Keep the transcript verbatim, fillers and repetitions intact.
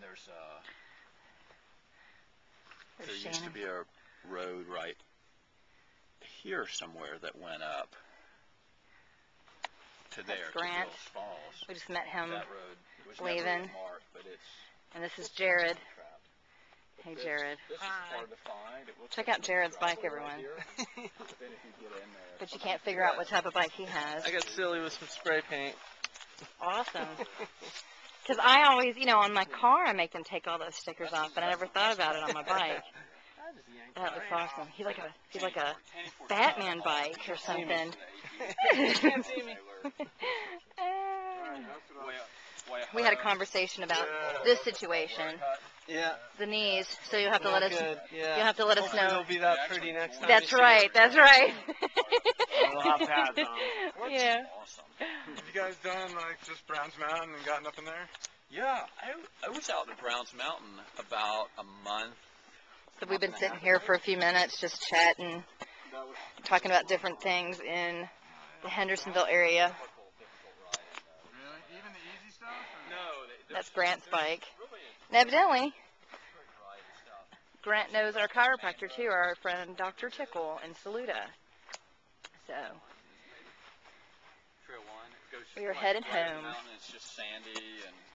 there's uh, There's there Shannon. used to be a road right here somewhere that went up to That's there, Grant. to Bill's Falls. We just met him. That road was leaving. never marked, but it's And this is Jared. trapped. Hey, This- Jared. This is Hi. hard to find. It looks Check like out it's Jared's driveway bike, right everyone. here. But then if you get in there, But you can't figure out what type of bike he has. I got silly with some spray paint. Awesome. Because I always, you know, on my car, I make them take all those stickers off, but I never thought about it on my bike. That looks awesome. He's like a, he's like a Batman bike or something. Can't see me. We had a conversation about this situation, Yeah. the knees. So you'll have to Not let us. good. Yeah. You'll have to let us Hopefully know. It'll be that pretty next time. That's you see right. it. That's right. It'll have pads on. Yeah. Awesome. Have you guys done like just Browns Mountain and gotten up in there? Yeah, I, I was out in Browns Mountain about a month. So we've been sitting here for a few minutes, just chatting, talking about different things in the Hendersonville area. Really? Even the easy stuff? Or? No, they, That's Grant's bike. And evidently, Grant knows our chiropractor too, our friend Doctor Tickle in Saluda. So Trail one, it goes We are right- headed right up the home. mountain, it's just sandy and